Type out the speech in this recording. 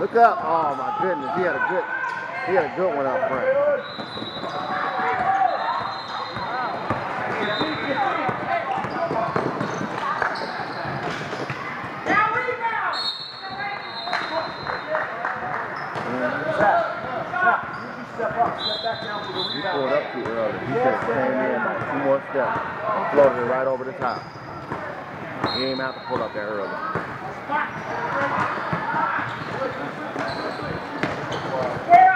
Look up. Oh my goodness. He had a good one up front. He pulled up too early. He should have came in like 2 more steps. Floated it right over the top. He ain't have to pull up that early.